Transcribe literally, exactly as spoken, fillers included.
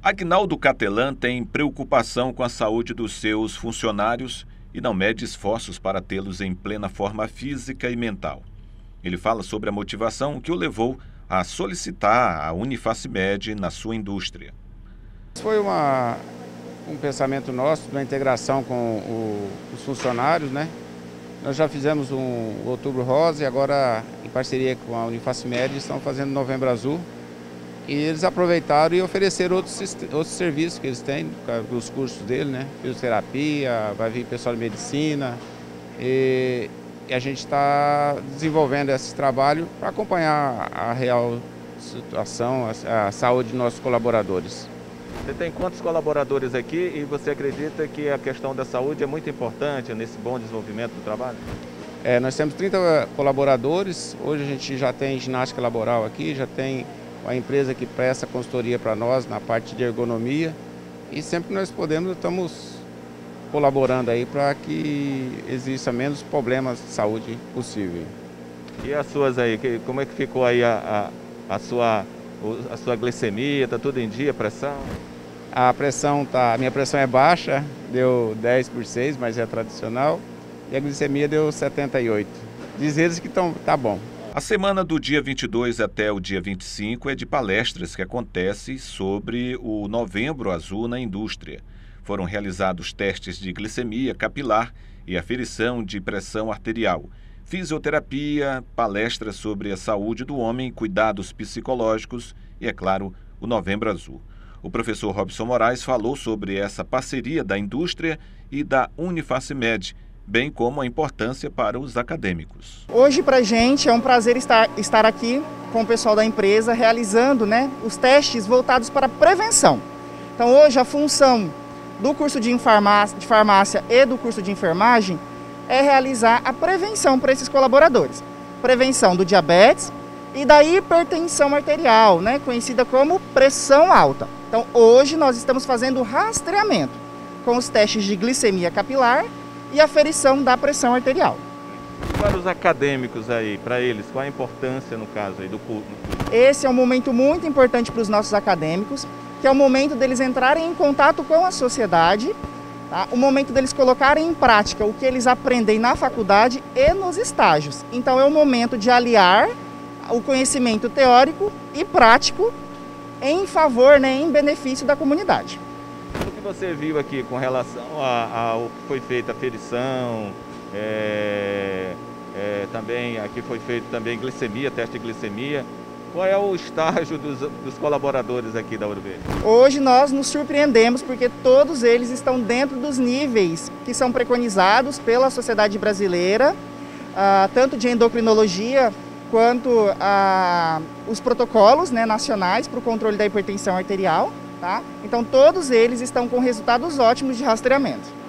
Agnaldo Catelan tem preocupação com a saúde dos seus funcionários e não mede esforços para tê-los em plena forma física e mental. Ele fala sobre a motivação que o levou a solicitar a Unifacimed na sua indústria. Foi uma, um pensamento nosso, uma integração com o, os funcionários, né? Nós já fizemos um Outubro Rosa e agora, em parceria com a Unifacimed, estão fazendo Novembro Azul. E eles aproveitaram e ofereceram outros, outros serviços que eles têm, os cursos dele, né? Fisioterapia, vai vir pessoal de medicina. E, e a gente está desenvolvendo esse trabalho para acompanhar a real situação, a, a saúde dos nossos colaboradores. Você tem quantos colaboradores aqui e você acredita que a questão da saúde é muito importante nesse bom desenvolvimento do trabalho? É, nós temos trinta colaboradores, hoje a gente já tem ginástica laboral aqui, já tem a empresa que presta consultoria para nós na parte de ergonomia e sempre que nós podemos estamos colaborando aí para que exista menos problemas de saúde possível. E as suas aí, como é que ficou aí a, a, a, sua, a sua glicemia, está tudo em dia, pressão? A pressão tá, a minha pressão é baixa, deu dez por seis, mas é tradicional, e a glicemia deu setenta e oito. Diz eles que tão, tá bom. A semana do dia vinte e dois até o dia vinte e cinco é de palestras que acontece sobre o Novembro Azul na indústria. Foram realizados testes de glicemia capilar e aferição de pressão arterial, fisioterapia, palestras sobre a saúde do homem, cuidados psicológicos e, é claro, o Novembro Azul. O professor Robson Moraes falou sobre essa parceria da indústria e da Unifacimed, bem como a importância para os acadêmicos. Hoje, para a gente, é um prazer estar, estar aqui com o pessoal da empresa, realizando né, os testes voltados para a prevenção. Então, hoje, a função do curso de farmácia, de farmácia e do curso de enfermagem é realizar a prevenção para esses colaboradores. Prevenção do diabetes e da hipertensão arterial, né, conhecida como pressão alta. Então, hoje, nós estamos fazendo o rastreamento com os testes de glicemia capilar e aferição da pressão arterial. Para os acadêmicos aí, para eles, qual a importância no caso aí do curso? Esse é um momento muito importante para os nossos acadêmicos, que é o momento deles entrarem em contato com a sociedade, tá? O momento deles colocarem em prática o que eles aprendem na faculdade e nos estágios. Então é o momento de aliar o conhecimento teórico e prático em favor, né, em benefício da comunidade. O que você viu aqui com relação ao que foi feita a aferição, é, é, também aqui foi feito também glicemia, teste de glicemia. Qual é o estágio dos, dos colaboradores aqui da Ouro Verde? Hoje nós nos surpreendemos porque todos eles estão dentro dos níveis que são preconizados pela sociedade brasileira, ah, tanto de endocrinologia quanto ah, os protocolos né, nacionais para o controle da hipertensão arterial. Tá? Então todos eles estão com resultados ótimos de rastreamento.